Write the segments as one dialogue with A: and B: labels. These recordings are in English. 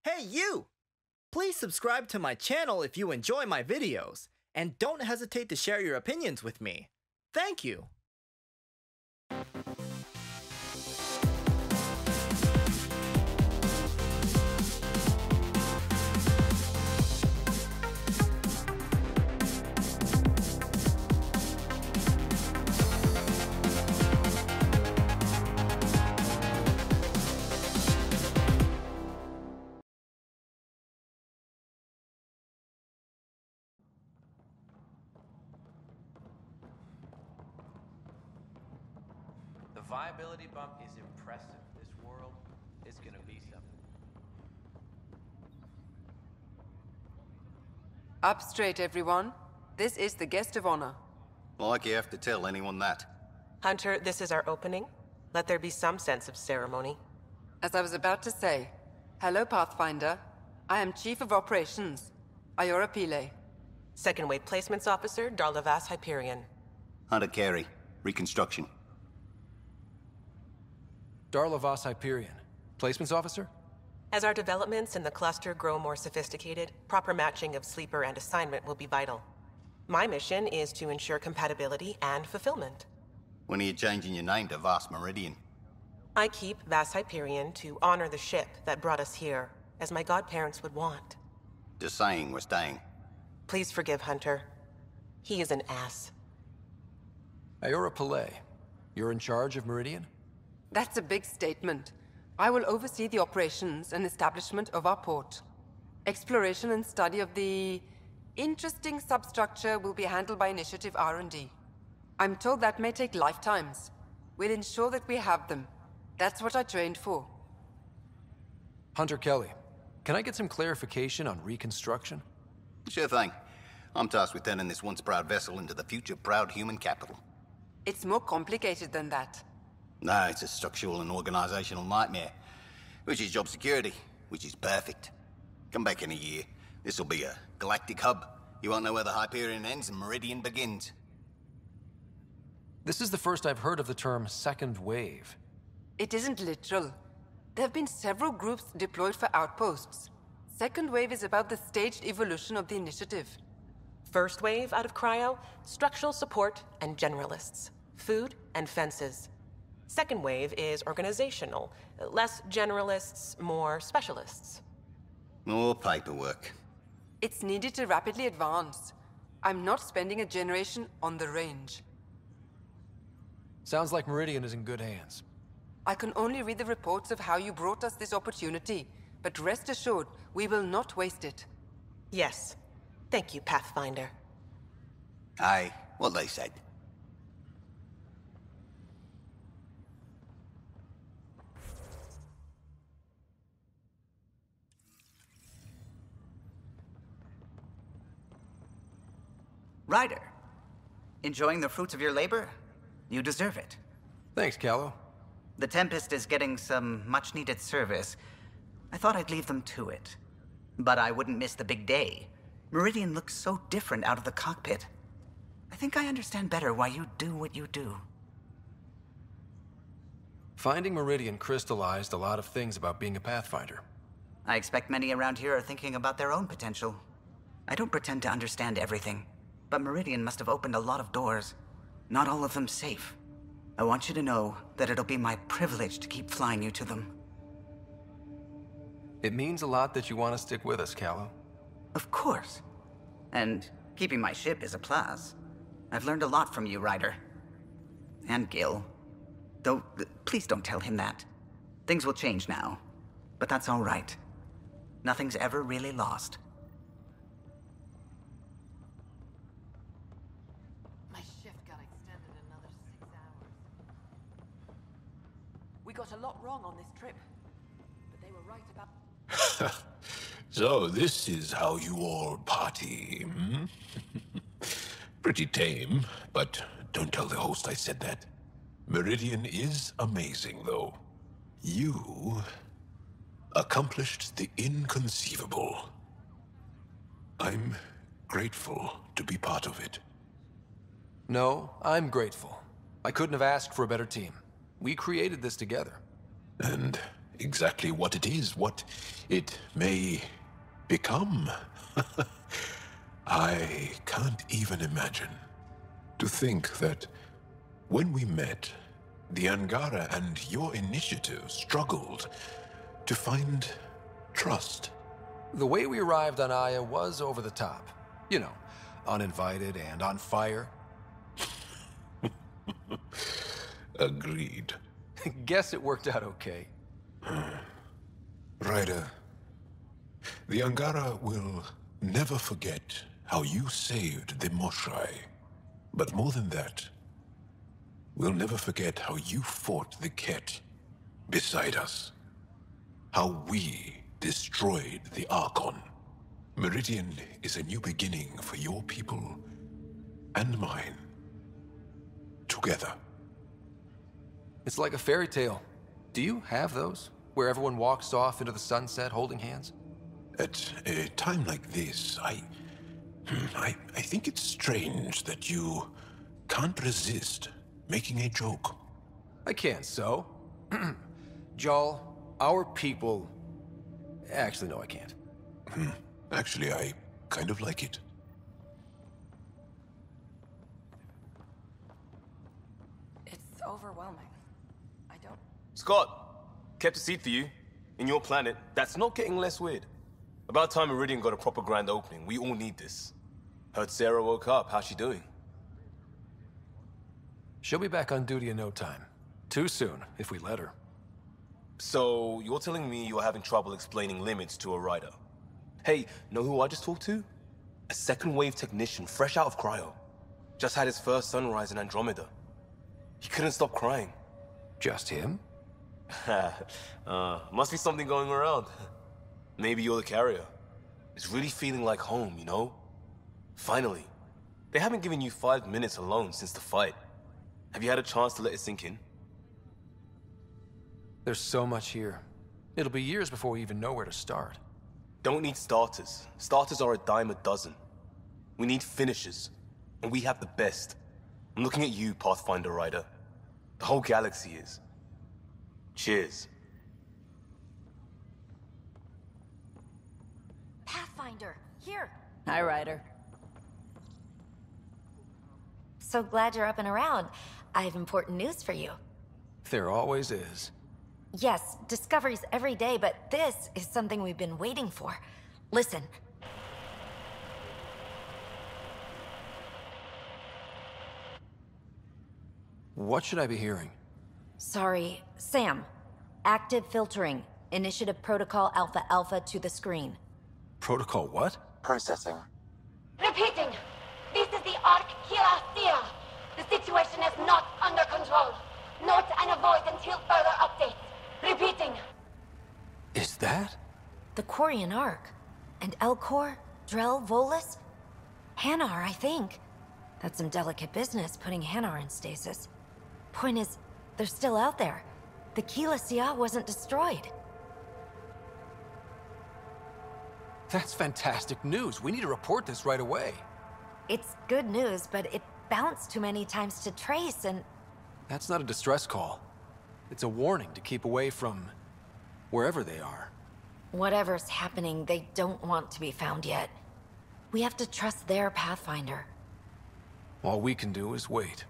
A: Hey you! Please subscribe to my channel if you enjoy my videos, and don't hesitate to share your opinions with me. Thank you!
B: The viability bump is impressive. This world is gonna be something.
C: Up straight, everyone. This is the guest of honor.
D: Like you have to tell anyone that.
E: Hunter, this is our opening. Let there be some sense of ceremony.
C: As I was about to say, hello, Pathfinder. I am Chief of Operations, Iora Pile.
E: Second Wave Placements Officer, Darlavas Hyperion.
D: Hunter Carey, Reconstruction.
F: Darlavas Hyperion, Placements Officer?
E: As our developments in the cluster grow more sophisticated, proper matching of sleeper and assignment will be vital. My mission is to ensure compatibility and fulfillment.
D: When are you changing your name to Vast Meridian?
E: I keep Vas Hyperion to honor the ship that brought us here, as my godparents would want.
D: Just saying we're staying.
E: Please forgive Hunter. He is an ass.
F: Iora Pile, you're in charge of Meridian?
C: That's a big statement. I will oversee the operations and establishment of our port. Exploration and study of the interesting substructure will be handled by Initiative R&D. I'm told that may take lifetimes. We'll ensure that we have them. That's what I trained for.
F: Hunter Kelly, can I get some clarification on reconstruction?
D: Sure thing. I'm tasked with turning this once proud vessel into the future proud human capital.
C: It's more complicated than that.
D: No, it's a structural and organizational nightmare. Which is job security, which is perfect. Come back in a year. This'll be a galactic hub. You won't know where the Hyperion ends and Meridian begins.
F: This is the first I've heard of the term second wave.
C: It isn't literal. There have been several groups deployed for outposts. Second wave is about the staged evolution of the initiative.
E: First wave out of cryo, structural support and generalists. Food and fences. Second wave is organizational. Less generalists, more specialists.
D: More paperwork.
C: It's needed to rapidly advance. I'm not spending a generation on the range.
F: Sounds like Meridian is in good hands.
C: I can only read the reports of how you brought us this opportunity, but rest assured, we will not waste it.
E: Yes. Thank you, Pathfinder.
D: Aye, what they said.
G: Ryder, enjoying the fruits of your labor? You deserve it.
F: Thanks, Callow.
G: The Tempest is getting some much-needed service. I thought I'd leave them to it. But I wouldn't miss the big day. Meridian looks so different out of the cockpit. I think I understand better why you do what you do.
F: Finding Meridian crystallized a lot of things about being a Pathfinder.
G: I expect many around here are thinking about their own potential. I don't pretend to understand everything, but Meridian must have opened a lot of doors. Not all of them safe. I want you to know that it'll be my privilege to keep flying you to them.
F: It means a lot that you want to stick with us, Callow.
G: Of course. And keeping my ship is a plus. I've learned a lot from you, Ryder. And Gil. Though, please don't tell him that. Things will change now. But that's all right. Nothing's ever really lost.
C: My shift got extended another 6 hours. We got a lot wrong on this trip, but they were right about...
H: So this is how you all party, hmm? Pretty tame, but don't tell the host I said that. Meridian is amazing, though. You accomplished the inconceivable. I'm grateful to be part of it.
F: No, I'm grateful. I couldn't have asked for a better team. We created this together.
H: And exactly what it is, what it may become. I can't even imagine. To think that when we met, the Angara and your initiative struggled to find trust.
F: The way we arrived on Aya was over the top. You know, uninvited and on fire.
H: Agreed.
F: Guess it worked out okay.
H: Ryder, the Angara will never forget how you saved the Moshai. But more than that, we'll never forget how you fought the Ket beside us. How we destroyed the Archon. Meridian is a new beginning for your people and mine. Together.
F: It's like a fairy tale. Do you have those? Where everyone walks off into the sunset holding hands?
H: At a time like this, I think it's strange that you can't resist making a joke.
F: I can't, so? Jarl, our people... Actually, no, I can't.
H: Actually, I kind of like it.
C: It's overwhelming. I don't...
I: Scott, kept a seat for you. In your planet, that's not getting less weird. About time Meridian got a proper grand opening. We all need this. Heard Sarah woke up. How's she doing?
F: She'll be back on duty in no time. Too soon, if we let her.
I: So, you're telling me you're having trouble explaining limits to a rider? Hey, know who I just talked to? A second-wave technician, fresh out of cryo. Just had his first sunrise in Andromeda. He couldn't stop crying.
F: Just him?
I: Must be something going around. Maybe you're the carrier. It's really feeling like home, you know? Finally. They haven't given you 5 minutes alone since the fight. Have you had a chance to let it sink in?
F: There's so much here. It'll be years before we even know where to start.
I: Don't need starters. Starters are a dime a dozen. We need finishers. And we have the best. I'm looking at you, Pathfinder Rider. The whole galaxy is. Cheers.
J: Pathfinder, here.
K: Hi, Ryder.
J: So glad you're up and around. I have important news for you.
F: There always is.
J: Yes, discoveries every day, but this is something we've been waiting for. Listen.
F: What should I be hearing?
J: Sorry, Sam. Active filtering. Initiative Protocol Alpha Alpha to the screen.
F: Protocol what?
L: Processing.
M: Repeating. This is the Arc Kira. The situation is not under control. Note and avoid until further updates. Repeating.
F: Is that?
J: The Quarian Arc. And Elcor, Drell, Volus? Hanar, I think. That's some delicate business, putting Hanar in stasis. Point is, they're still out there. The Keela Sia wasn't destroyed.
F: That's fantastic news. We need to report this right away.
J: It's good news, but it bounced too many times to trace and...
F: That's not a distress call. It's a warning to keep away from wherever they are.
J: Whatever's happening, they don't want to be found yet. We have to trust their Pathfinder.
F: All we can do is wait.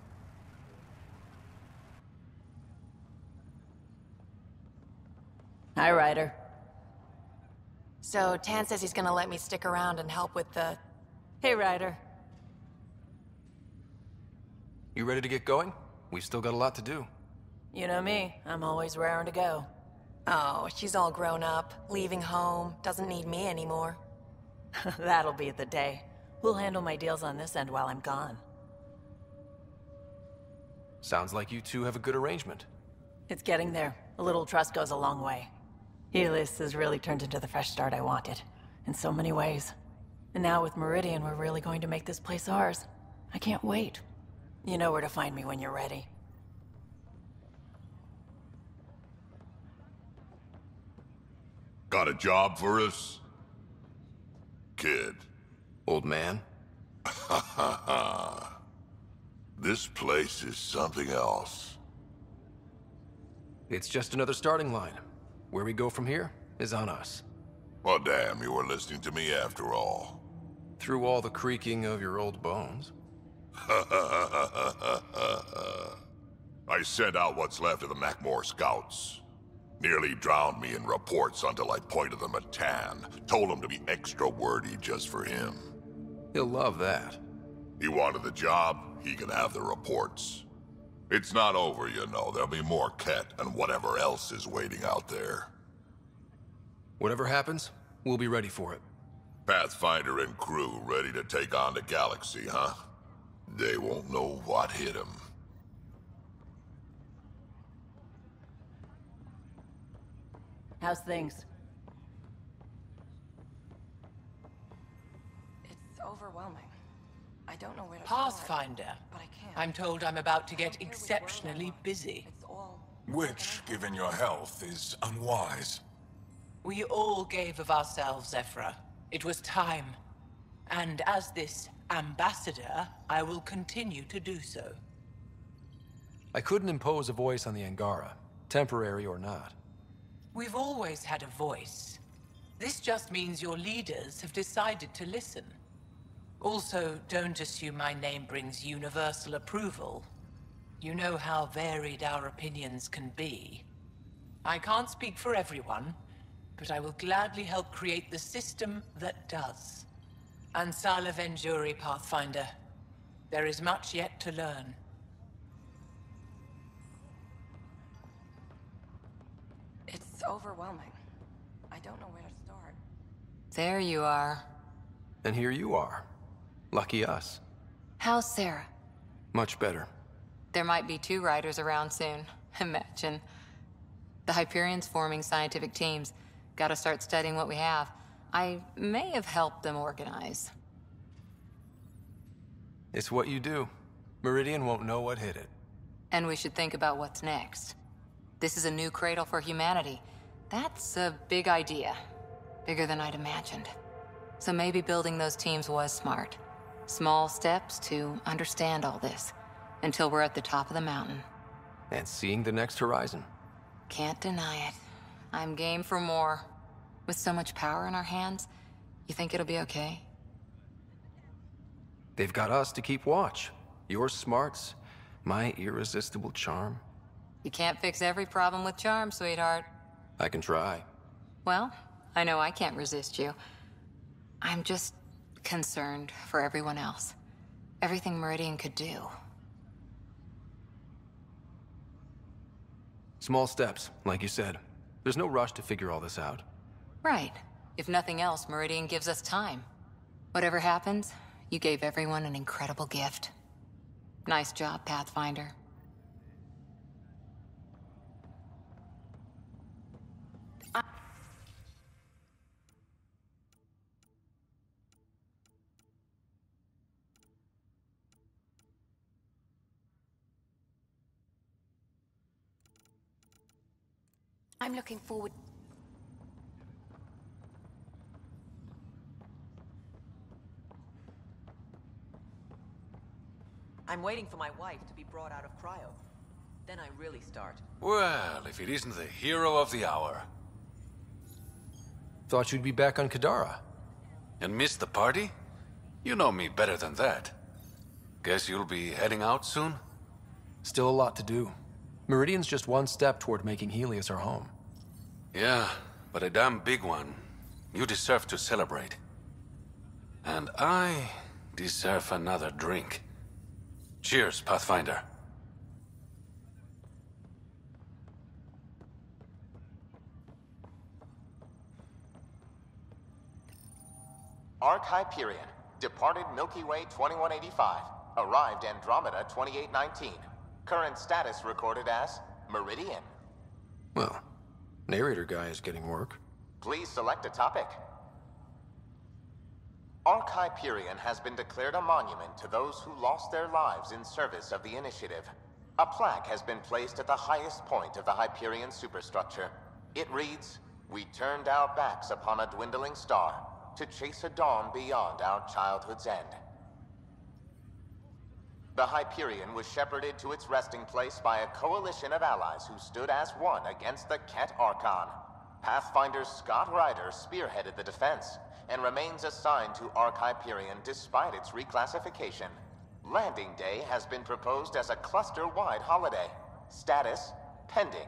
K: Hi, Ryder.
N: So, Tan says he's gonna let me stick around and help with the...
K: Hey, Ryder.
F: You ready to get going? We've still got a lot to do.
K: You know me. I'm always raring to go.
N: Oh, she's all grown up, leaving home, doesn't need me anymore.
K: That'll be the day. We'll handle my deals on this end while I'm gone.
F: Sounds like you two have a good arrangement.
K: It's getting there. A little trust goes a long way. Helios has really turned into the fresh start I wanted, in so many ways. And now with Meridian, we're really going to make this place ours. I can't wait. You know where to find me when you're ready.
O: Got a job for us? Kid.
F: Old man?
O: This place is something else.
F: It's just another starting line. Where we go from here is on us.
O: Well, damn, you were listening to me after all.
F: Through all the creaking of your old bones.
O: I sent out what's left of the Macmore scouts. Nearly drowned me in reports until I pointed them at Tan. Told him to be extra wordy just for him.
F: He'll love that.
O: He wanted the job, he can have the reports. It's not over, you know. There'll be more Ket and whatever else is waiting out there.
F: Whatever happens, we'll be ready for it.
O: Pathfinder and crew ready to take on the galaxy, huh? They won't know what hit them.
K: How's things?
N: It's overwhelming. I don't know where to
L: Pathfinder.
N: start, but I can't.
L: I'm told I'm about to get exceptionally busy.
H: Which, given your health, is unwise.
L: We all gave of ourselves, Ephra. It was time. And as this ambassador, I will continue to do so.
F: I couldn't impose a voice on the Angara, temporary or not.
L: We've always had a voice. This just means your leaders have decided to listen. Also, don't assume my name brings universal approval. You know how varied our opinions can be. I can't speak for everyone, but I will gladly help create the system that does. Ansala Venjuri, Pathfinder. There is much yet to learn.
N: It's overwhelming. I don't know where to start. There you are.
F: And here you are. Lucky us.
N: How's Sarah?
F: Much better.
N: There might be 2 riders around soon. Imagine. The Hyperion's forming scientific teams. Gotta start studying what we have. I may have helped them organize.
F: It's what you do. Meridian won't know what hit it.
N: And we should think about what's next. This is a new cradle for humanity. That's a big idea. Bigger than I'd imagined. So maybe building those teams was smart. Small steps to understand all this. Until we're at the top of the mountain.
F: And seeing the next horizon.
N: Can't deny it. I'm game for more. With so much power in our hands, you think it'll be okay?
F: They've got us to keep watch. Your smarts, my irresistible charm.
N: You can't fix every problem with charm, sweetheart.
F: I can try.
N: Well, I know I can't resist you. I'm just concerned for everyone else. Everything Meridian could do.
F: Small steps, like you said. There's no rush to figure all this out.
N: Right. If nothing else, Meridian gives us time. Whatever happens, you gave everyone an incredible gift. Nice job, Pathfinder.
M: I'm looking forward.
P: I'm waiting for my wife to be brought out of cryo. Then I really start.
Q: Well, if it isn't the hero of the hour.
F: Thought you'd be back on Kadara.
Q: And miss the party? You know me better than that. Guess you'll be heading out soon?
F: Still a lot to do. Meridian's just one step toward making Helios our home.
Q: Yeah, but a damn big one. You deserve to celebrate. And I deserve another drink. Cheers, Pathfinder.
R: Arc Hyperion, departed Milky Way 2185, arrived Andromeda 2819. Current status recorded as Meridian.
F: Well, narrator guy is getting work.
R: Please select a topic. Arc Hyperion has been declared a monument to those who lost their lives in service of the Initiative. A plaque has been placed at the highest point of the Hyperion superstructure. It reads, "We turned our backs upon a dwindling star to chase a dawn beyond our childhood's end." The Hyperion was shepherded to its resting place by a coalition of allies who stood as one against the Ket Archon. Pathfinder Scott Ryder spearheaded the defense and remains assigned to Ark Hyperion despite its reclassification. Landing Day has been proposed as a cluster-wide holiday. Status, pending.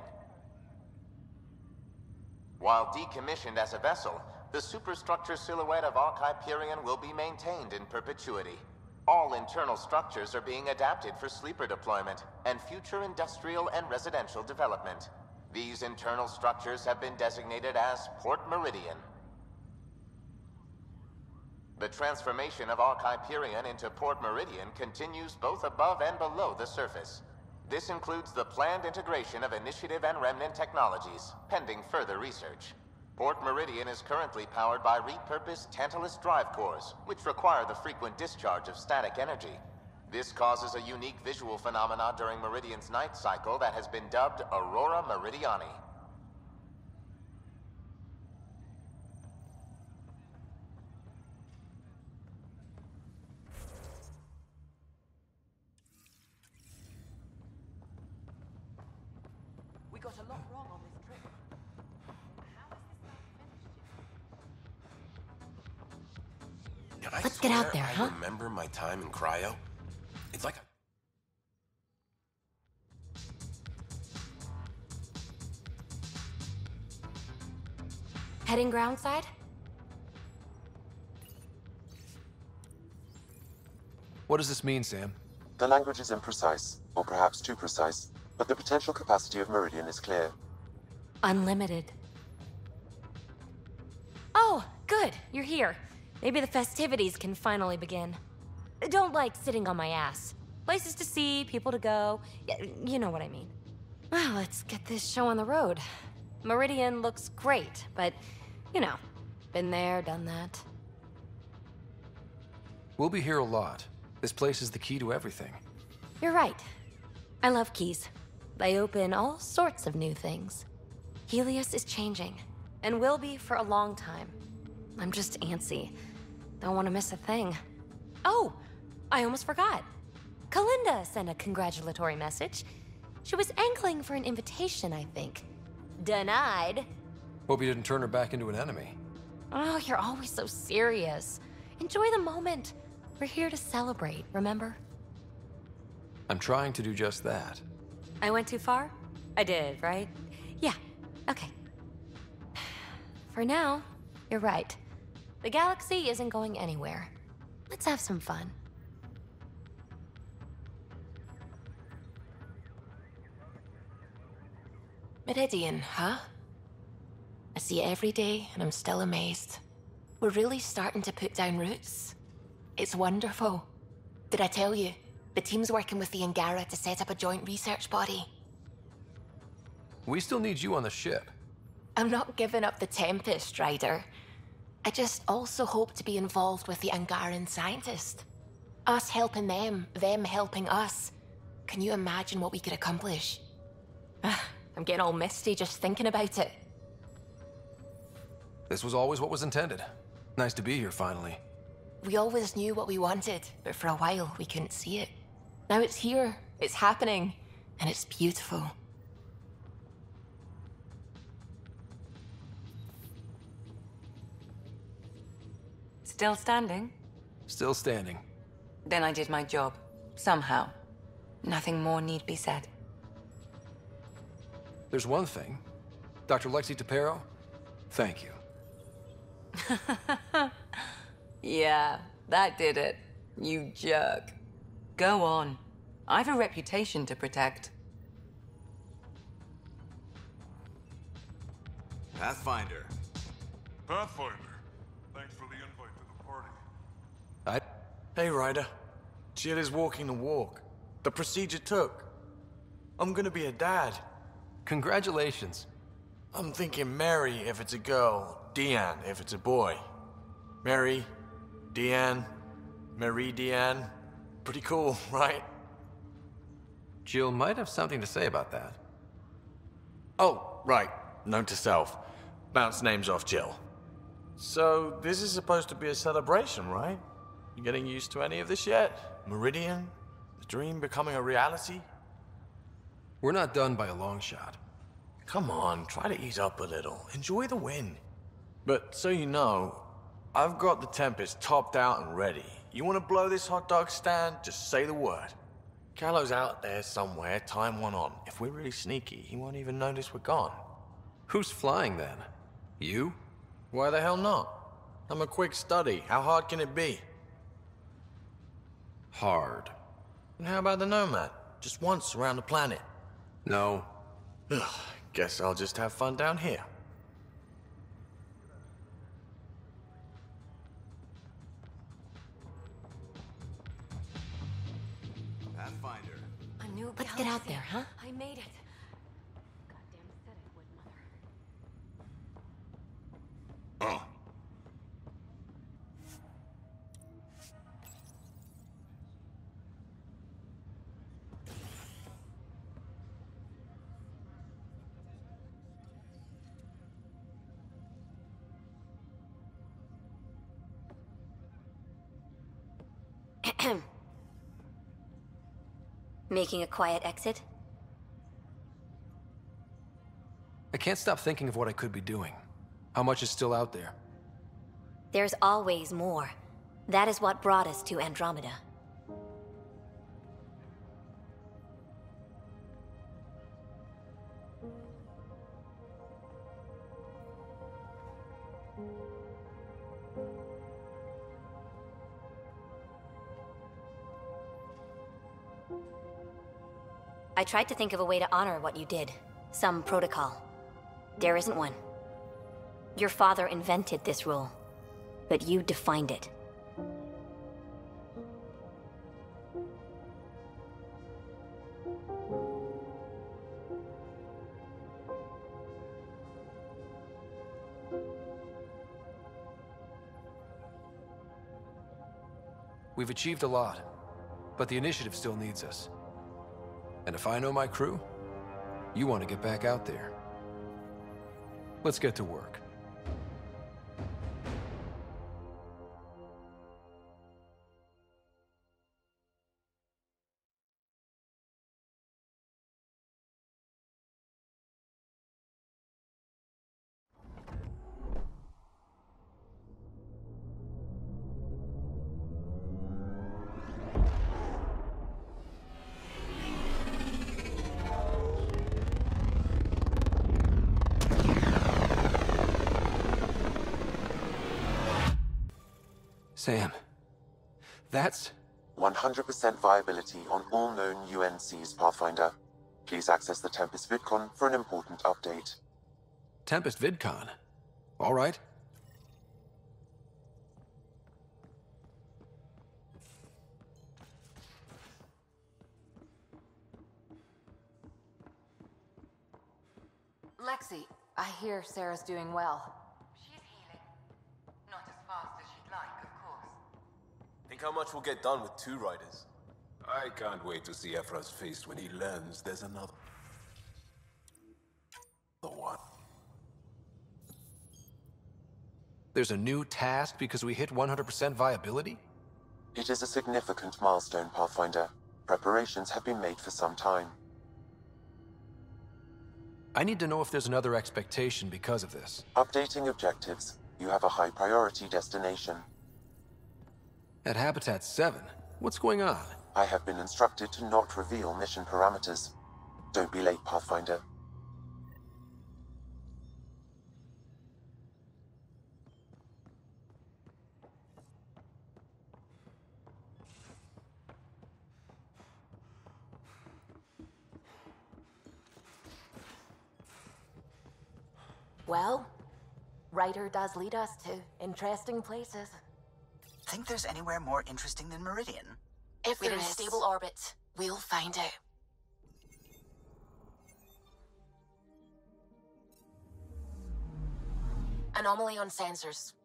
R: While decommissioned as a vessel, the superstructure silhouette of Ark Hyperion will be maintained in perpetuity. All internal structures are being adapted for sleeper deployment and future industrial and residential development. These internal structures have been designated as Port Meridian. The transformation of Ark Hyperion into Port Meridian continues both above and below the surface. This includes the planned integration of Initiative and Remnant technologies, pending further research. Port Meridian is currently powered by repurposed Tantalus drive cores, which require the frequent discharge of static energy. This causes a unique visual phenomena during Meridian's night cycle that has been dubbed Aurora Meridiani.
P: We got a lot wrong on this trip.
S: Let's get out there, huh? I remember my time in cryo. It's like
J: Heading groundside?
F: What does this mean, Sam?
T: The language is imprecise, or perhaps too precise, but the potential capacity of Meridian is clear.
J: Unlimited. Oh, good. You're here. Maybe the festivities can finally begin. Don't like sitting on my ass. Places to see, people to go. You know what I mean. Well, let's get this show on the road. Meridian looks great, but, you know, been there, done that.
F: We'll be here a lot. This place is the key to everything.
J: You're right. I love keys. They open all sorts of new things. Helios is changing, and will be for a long time. I'm just antsy. Don't want to miss a thing. Oh, I almost forgot. Kalinda sent a congratulatory message. She was angling for an invitation, I think. Denied.
F: Hope you didn't turn her back into an enemy.
J: Oh, you're always so serious. Enjoy the moment. We're here to celebrate, remember?
F: I'm trying to do just that.
J: I went too far? I did, right? Yeah, okay. For now, you're right. The galaxy isn't going anywhere. Let's have some fun.
U: Meridian, huh? I see it every day, and I'm still amazed. We're really starting to put down roots. It's wonderful. Did I tell you? The team's working with the Angara to set up a joint research body.
F: We still need you on the ship.
U: I'm not giving up the Tempest, Ryder. I just also hope to be involved with the Angaran scientists. Us helping them helping us. Can you imagine what we could accomplish? I'm getting all misty just thinking about it.
F: This was always what was intended. Nice to be here, finally.
U: We always knew what we wanted, but for a while we couldn't see it. Now it's here, it's happening, and it's beautiful.
V: Still standing?
F: Still standing.
V: Then I did my job. Somehow. Nothing more need be said.
F: There's one thing. Dr. Lexi Tapero, thank you.
V: Yeah, that did it. You jerk. Go on. I've a reputation to protect.
W: Pathfinder.
X: Pathfinder. Thanks for the invite to the party.
W: Hey, Ryder. Jill is walking the walk. The procedure took. I'm gonna be a dad.
F: Congratulations.
W: I'm thinking Mary if it's a girl, Deanne if it's a boy. Mary, Deanne, Marie Deanne. Pretty cool, right?
F: Jill might have something to say about that.
W: Oh, right. Note to self. Bounce names off Jill. So, this is supposed to be a celebration, right? You getting used to any of this yet? Meridian? The dream becoming a reality?
F: We're not done by a long shot.
W: Come on, try to ease up a little. Enjoy the win. But so you know, I've got the Tempest topped out and ready. You want to blow this hot dog stand? Just say the word. Callow's out there somewhere, time one on. If we're really sneaky, he won't even notice we're gone.
F: Who's flying then? You?
W: Why the hell not? I'm a quick study. How hard can it be?
F: Hard.
W: And how about the Nomad? Just once around the planet.
F: No.
W: Ugh, guess I'll just have fun down here.
A: Pathfinder.
J: A new
U: Let's get out there, huh?
J: I made it.
M: Goddamn said I would, Mother.
O: Oh.
J: Making a quiet exit?
F: I can't stop thinking of what I could be doing. How much is still out there?
J: There's always more. That is what brought us to Andromeda. I tried to think of a way to honor what you did. Some protocol. There isn't one. Your father invented this rule, but you defined it.
F: We've achieved a lot, but the initiative still needs us. And if I know my crew, you want to get back out there. Let's get to work. Sam, that's...
T: 100% viability on all known UNCs, Pathfinder. Please access the Tempest VidCon for an important update.
F: Tempest VidCon? All right.
N: Lexi, I hear Sarah's doing well.
I: Think how much we'll get done with 2 riders.
H: I can't wait to see Ephra's face when he learns there's another one.
F: There's a new task because we hit 100% viability?
T: It is a significant milestone, Pathfinder. Preparations have been made for some time.
F: I need to know if there's another expectation because of this.
T: Updating objectives. You have a high priority destination.
F: At Habitat 7, what's going on?
T: I have been instructed to not reveal mission parameters. Don't be late, Pathfinder.
U: Well, Ryder does lead us to interesting places.
G: Think there's anywhere more interesting than Meridian?
U: If they're in stable orbit, we'll find out. Anomaly on sensors.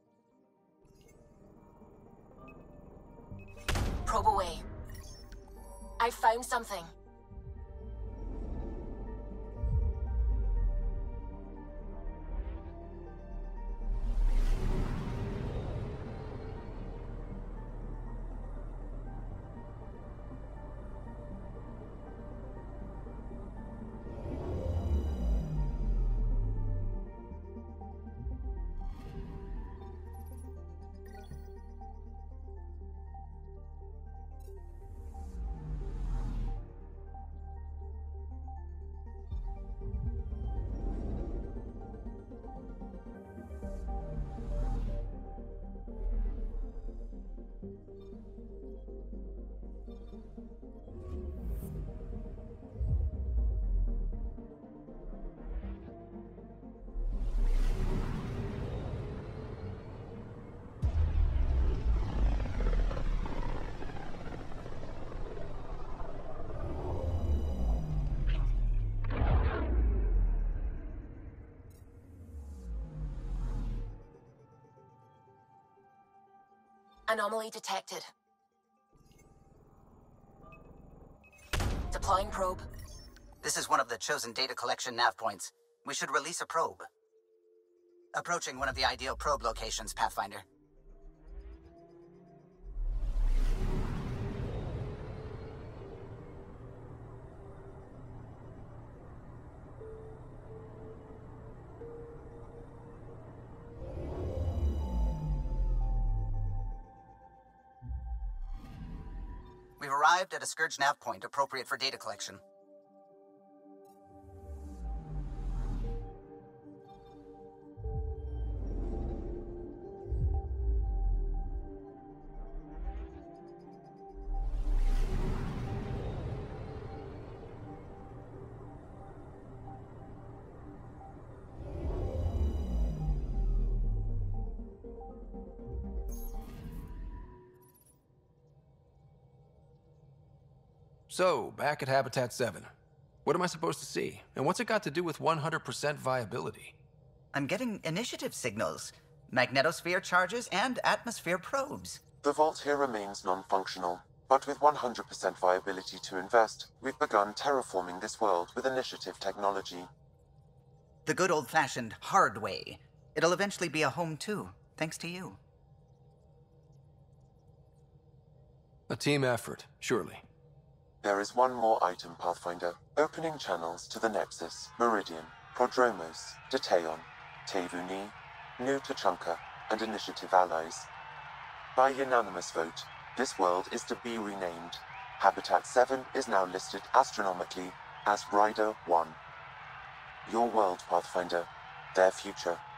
U: Probe away. I found something. Anomaly detected. Deploying probe.
G: This is one of the chosen data collection nav points. We should release a probe. Approaching one of the ideal probe locations, Pathfinder. We've arrived at a Scourge nav point appropriate for data collection.
F: So, back at Habitat 7. What am I supposed to see? And what's it got to do with 100% viability?
G: I'm getting initiative signals, magnetosphere charges, and atmosphere probes.
T: The vault here remains non-functional, but with 100% viability to invest, we've begun terraforming this world with initiative technology.
G: The good old-fashioned hard way. It'll eventually be a home too, thanks to you.
F: A team effort, surely.
T: There is one more item, Pathfinder. Opening channels to the Nexus, Meridian, Prodromos, Detaeon, Tevuni, New Tachanka, and Initiative allies. By unanimous vote, this world is to be renamed. Habitat 7 is now listed astronomically as Rider 1. Your world, Pathfinder. Their future.